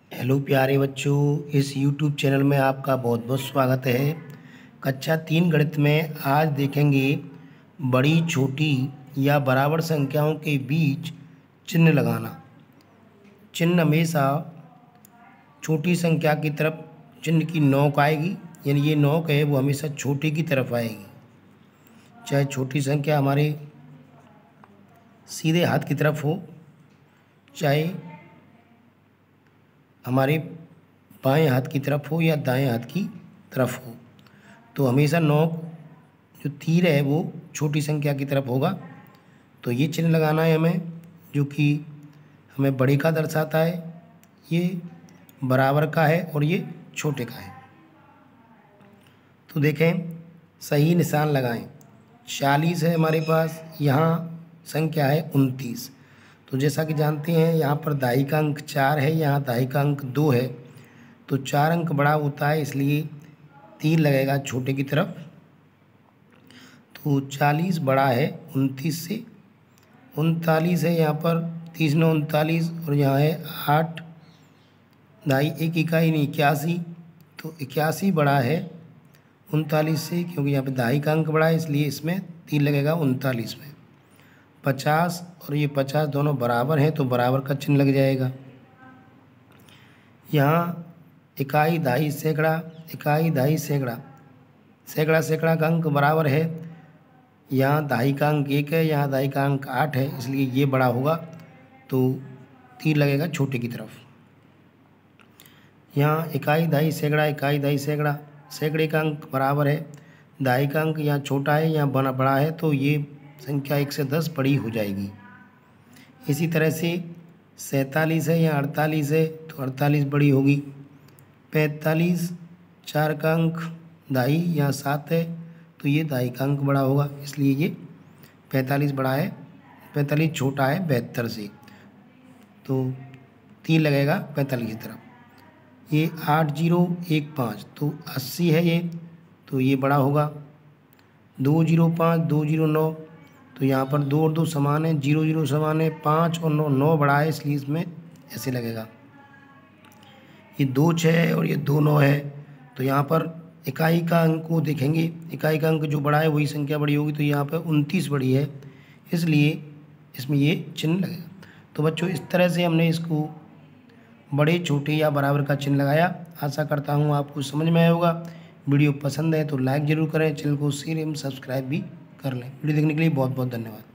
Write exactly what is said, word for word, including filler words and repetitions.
Hello प्यारे बच्चों, इस यूट्यूब चैनल में आपका बहुत बहुत स्वागत है। कक्षा तीन गणित में आज देखेंगे बड़ी, छोटी या बराबर संख्याओं के बीच चिन्ह लगाना। चिन्ह हमेशा छोटी संख्या की तरफ चिन्ह की नोक आएगी, यानी ये नोक है वो हमेशा छोटी की तरफ आएगी। चाहे छोटी संख्या हमारे सीधे हाथ की तरफ हो, चाहे हमारे बाएं हाथ की तरफ हो या दाएं हाथ की तरफ हो, तो हमेशा नोक जो तीर है वो छोटी संख्या की तरफ होगा। तो ये चिन्ह लगाना है हमें, जो कि हमें बड़े का दर्शाता है, ये बराबर का है और ये छोटे का है। तो देखें, सही निशान लगाएं। चालीस है हमारे पास, यहाँ संख्या है उनतीस। तो जैसा कि जानते हैं यहाँ पर दाई का अंक चार है, यहाँ दाई का अंक दो है, तो चार अंक बड़ा होता है, इसलिए तीर लगेगा छोटे की तरफ। तो चालीस बड़ा है उनतीस से। उनतालीस है यहाँ पर, तीस नौ उनतालीस, और यहाँ है आठ दाई एक इकाई नहीं इक्यासी, तो इक्यासी बड़ा है उनतालीस से, क्योंकि यहाँ पे दाई का अंक बड़ा है, इसलिए इसमें तीर लगेगा उनतालीस में। पचास और ये पचास दोनों बराबर हैं, तो बराबर का चिन्ह लग जाएगा। यहाँ इकाई दाई सैकड़ा, इकाई दाई सैकड़ा, सैकड़ा सैकड़ा का अंक बराबर है। यहाँ दाई का अंक एक है, यहाँ दाई का अंक आठ है, इसलिए ये बड़ा होगा, तो तीर लगेगा छोटे की तरफ। यहाँ इकाई दाई सैकड़ा, इकाई दाई सैकड़ा, सैकड़े का अंक बराबर है, दाई का अंक यहाँ छोटा है, यहाँ बना बड़ा है, तो ये संख्या एक से दस बड़ी हो जाएगी। इसी तरह से सैंतालीस है, यहाँ अड़तालीस है, तो अड़तालीस बड़ी होगी। पैंतालीस चार का अंक दाई यहाँ सात है, तो ये दाई का अंक बड़ा होगा, इसलिए ये पैंतालीस बड़ा है, पैंतालीस छोटा है बहत्तर से, तो तीर लगेगा पैंतालीस की तरफ। ये आठ जीरो एक पाँच, तो अस्सी है ये, तो ये बड़ा होगा। दो जीरो पाँच, दो जीरो नौ, तो यहाँ पर दो और दो समान है, जीरो जीरो समान है, पाँच और नौ, नौ बड़ा है, इसलिए इसमें ऐसे लगेगा। ये दो छः है और ये दो नौ है, तो यहाँ पर इकाई का अंक को देखेंगे, इकाई का अंक जो बड़ा है वही संख्या बड़ी होगी, तो यहाँ पर उनतीस बड़ी है, इसलिए इसमें ये चिन्ह लगेगा। तो बच्चों, इस तरह से हमने इसको बड़े, छोटे या बराबर का चिन्ह लगाया। आशा करता हूँ आपको समझ में आया होगा। वीडियो पसंद है तो लाइक ज़रूर करें, चैनल को शेयर एवं सब्सक्राइब भी कर लें। वीडियो देखने के लिए बहुत बहुत धन्यवाद।